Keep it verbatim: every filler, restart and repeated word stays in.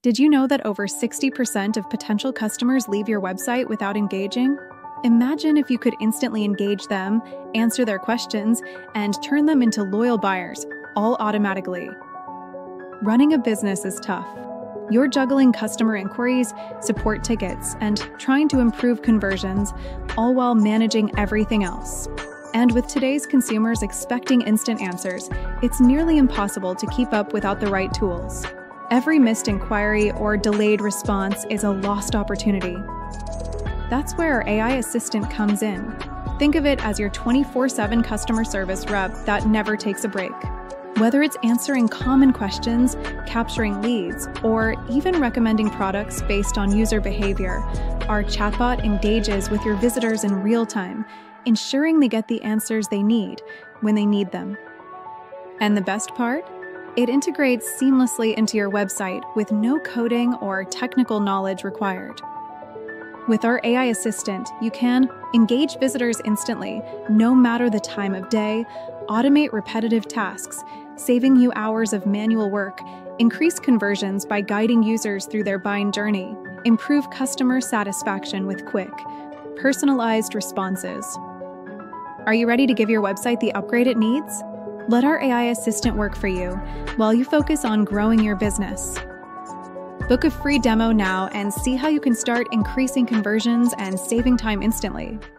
Did you know that over sixty percent of potential customers leave your website without engaging? Imagine if you could instantly engage them, answer their questions, and turn them into loyal buyers, all automatically. Running a business is tough. You're juggling customer inquiries, support tickets, and trying to improve conversions, all while managing everything else. And with today's consumers expecting instant answers, it's nearly impossible to keep up without the right tools. Every missed inquiry or delayed response is a lost opportunity. That's where our A I assistant comes in. Think of it as your twenty-four seven customer service rep that never takes a break. Whether it's answering common questions, capturing leads, or even recommending products based on user behavior, our chatbot engages with your visitors in real time, ensuring they get the answers they need when they need them. And the best part? It integrates seamlessly into your website with no coding or technical knowledge required. With our A I assistant, you can engage visitors instantly, no matter the time of day, automate repetitive tasks, saving you hours of manual work, increase conversions by guiding users through their buying journey, improve customer satisfaction with quick, personalized responses. Are you ready to give your website the upgrade it needs? Let our A I assistant work for you while you focus on growing your business. Book a free demo now and see how you can start increasing conversions and saving time instantly.